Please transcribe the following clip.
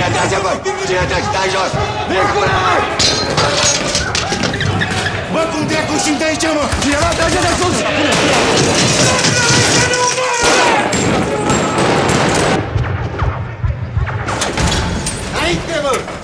Dați-vă! Ține-te, stai jos! Vine cu mâna! Bă, cum dracu știm de aici, mă? Cineva trage de sus! Înainte, mă!